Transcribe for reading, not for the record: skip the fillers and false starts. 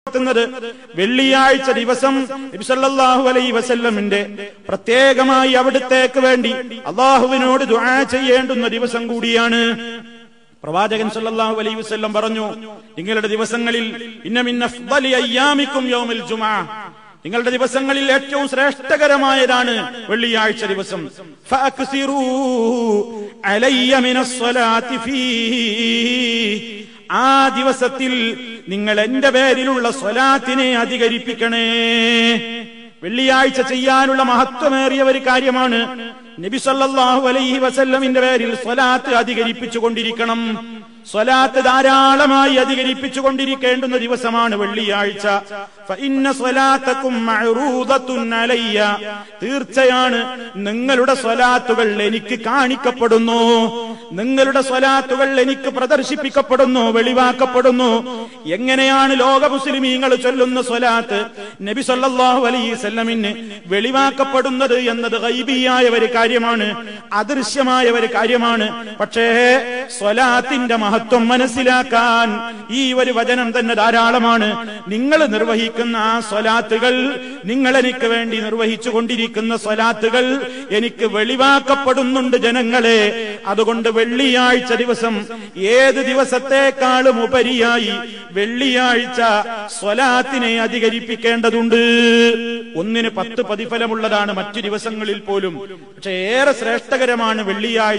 വെള്ളിയാഴ്ച ദിവസം നബി സല്ലല്ലാഹു അലൈഹി വസല്ലമിന്റെ പ്രത്യേകമായി അവിടുത്തേക്ക് വേണ്ടി അല്ലാഹുവിനോട് ദുആ ചെയ്യേണ്ടുന്ന ദിവസം കൂടിയാണ്. പ്രവാചകൻ സല്ലല്ലാഹു അലൈഹി വസല്ലം പറഞ്ഞു, നിങ്ങളുടെ ദിവസങ്ങളിൽ ഇന്ന മിൻ അഫ്ദലി അയ്യാമിക്കും യൗമുൽ ജുമുഅ, നിങ്ങളുടെ ദിവസങ്ങളിൽ ഏറ്റവും ശ്രേഷ്ഠകരമായതാണ് വെള്ളിയാഴ്ച ദിവസം. ഫഅക്സിറൂ അലയ്യ മിനസ് സ്വലാത്തി ഫീഹി, ആ ദിവസത്തിൽ നിങ്ങൾ എന്റെ പേരിലുള്ള സ്വലാത്തിനെ അധികരിപ്പിക്കണേ. വെള്ളിയാഴ്ച ചെയ്യാനുള്ള മഹത്വമേറിയ ഒരു കാര്യമാണ്. നബി സല്ലല്ലാഹു അലൈഹി വസല്ലമിന്റെ പേരിൽ സ്വലാത്ത് അധികരിപ്പിച്ചുകൊണ്ടിരിക്കണം. സ്വലാത്ത് ധാരാളമായി അധികരിപ്പിച്ചുകൊണ്ടിരിക്കേണ്ടുന്ന ദിവസമാണ് വെള്ളിയാഴ്ച. ഫഇന്ന സ്വലാത്തകും മഅറൂദത്തുൻ അലയ്യ, തീർച്ചയാണ് നിങ്ങളുടെ സ്വലാത്തുകൾ എനിക്ക് കാണിക്കപ്പെടുന്നു, നിങ്ങളുടെ സ്വലാത്തുകൾ എനിക്ക് പ്രദർശിപ്പിക്കപ്പെടുന്നു, വെളിവാക്കപ്പെടുന്നു. എങ്ങനെയാണ് ലോക മുസ്ലിമീങ്ങൾ ചൊല്ലുന്ന സ്വലാത്ത് നബി സല്ലല്ലാഹു അലൈഹി വസല്ലമിന് വെളിവാക്കപ്പെടുന്നത് എന്നത് ഗൈബിയായ ഒരു കാര്യമാണ്, അദൃശ്യമായ ഒരു കാര്യമാണ്. പക്ഷേ സ്വലാത്തിന്റെ മഹത്വം മനസ്സിലാക്കാൻ ഈ ഒരു വചനം തന്നെ ധാരാളമാണ്. നിങ്ങൾ നിർവഹിക്കുന്ന ആ സ്വലാത്തുകൾ, നിങ്ങൾ എനിക്ക് വേണ്ടി നിർവഹിച്ചു കൊണ്ടിരിക്കുന്ന സ്വലാത്തുകൾ എനിക്ക് വെളിവാക്കപ്പെടുന്നുണ്ട് ജനങ്ങളെ. അതുകൊണ്ട് വെള്ളിയാഴ്ച ദിവസം ഏത് ദിവസത്തെക്കാളും ഉപരിയായി വെള്ളിയാഴ്ച സ്വലാത്തിനെ അധികരിപ്പിക്കേണ്ടതുണ്ട്. ഒന്നിന് 10 പ്രതിഫലമുള്ളതാണ് മറ്റു ദിവസങ്ങളിൽ പോലും, പക്ഷെ ഏറെ ശ്രേഷ്ഠകരമാണ് വെള്ളിയാഴ്ച.